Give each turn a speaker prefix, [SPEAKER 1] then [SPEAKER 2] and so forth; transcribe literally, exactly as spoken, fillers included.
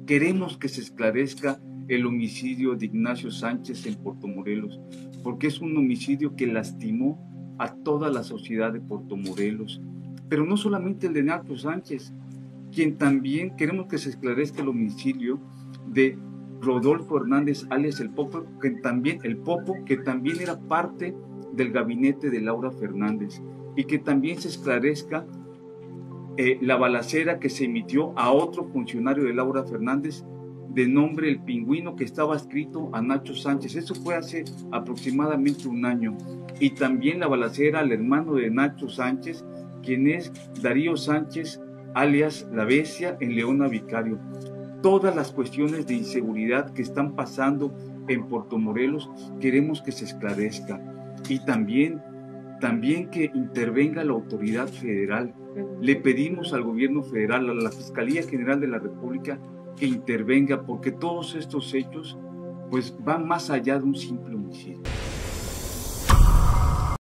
[SPEAKER 1] Queremos que se esclarezca el homicidio de Ignacio Sánchez en Puerto Morelos, porque es un homicidio que lastimó a toda la sociedad de Puerto Morelos. Pero no solamente el de Ignacio Sánchez, quien también queremos que se esclarezca el homicidio de Rodolfo Hernández, alias el Popo, que también, el Popo, que también era parte del gabinete de Laura Fernández, y que también se esclarezca Eh, la balacera que se emitió a otro funcionario de Laura Fernández de nombre El Pingüino, que estaba escrito a Nacho Sánchez. Eso fue hace aproximadamente un año. Y también la balacera al hermano de Nacho Sánchez, quien es Darío Sánchez, alias La Bestia, en Leona Vicario. Todas las cuestiones de inseguridad que están pasando en Puerto Morelos queremos que se esclarezca. Y también, también que intervenga la autoridad federal. Le pedimos al gobierno federal, a la Fiscalía General de la República, que intervenga, porque todos estos hechos pues van más allá de un simple homicidio.